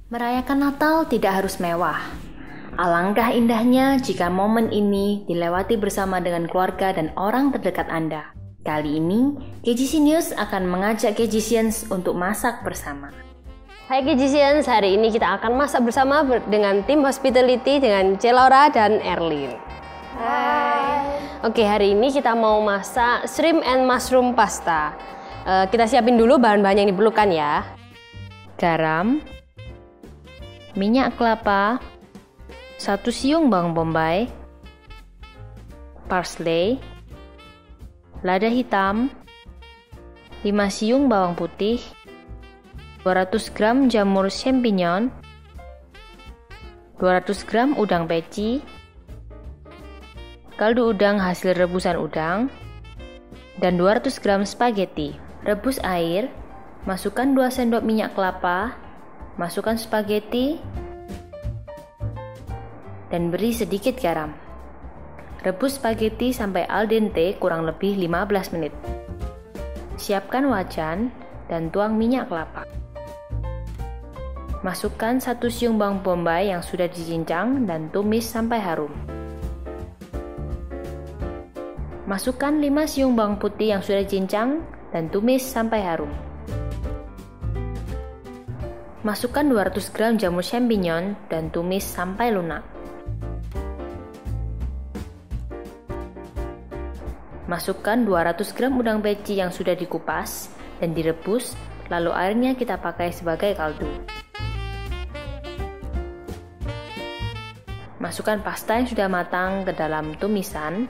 Merayakan Natal tidak harus mewah. Alangkah indahnya jika momen ini dilewati bersama dengan keluarga dan orang terdekat Anda. Kali ini, KGC News akan mengajak KGCians untuk masak bersama. Hai KGCians, hari ini kita akan masak bersama dengan tim hospitality dengan Celaura dan Erlin. Hai. Oke, hari ini kita mau masak shrimp and mushroom pasta. Kita siapin dulu bahan-bahan yang diperlukan ya. Garam, minyak kelapa, 1 siung bawang bombay, parsley, lada hitam, 5 siung bawang putih, 200 gram jamur champignon, 200 gram udang peci, kaldu udang hasil rebusan udang, dan 200 gram spaghetti. Rebus air, masukkan 2 sendok minyak kelapa, masukkan spaghetti, dan beri sedikit garam. Rebus spaghetti sampai al dente kurang lebih 15 menit. Siapkan wajan dan tuang minyak kelapa. Masukkan 1 siung bawang bombay yang sudah dicincang dan tumis sampai harum. Masukkan 5 siung bawang putih yang sudah dicincang dan tumis sampai harum. Masukkan 200 gram jamur champignon dan tumis sampai lunak. Masukkan 200 gram udang peci yang sudah dikupas dan direbus, lalu airnya kita pakai sebagai kaldu. Masukkan pasta yang sudah matang ke dalam tumisan.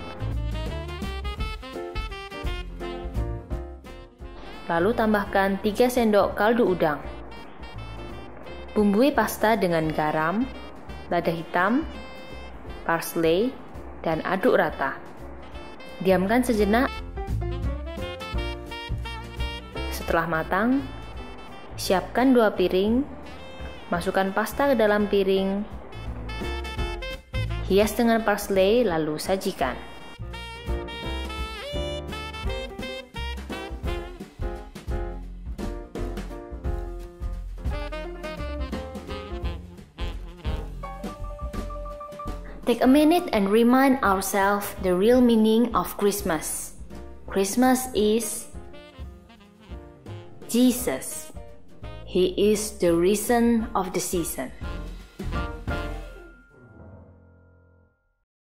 Lalu tambahkan 3 sendok kaldu udang. Bumbui pasta dengan garam, lada hitam, parsley, dan aduk rata. Diamkan sejenak. Setelah matang, siapkan 2 piring. Masukkan pasta ke dalam piring. Hias dengan parsley lalu sajikan. Take a minute and remind ourselves the real meaning of Christmas. Christmas is Jesus. He is the reason of the season.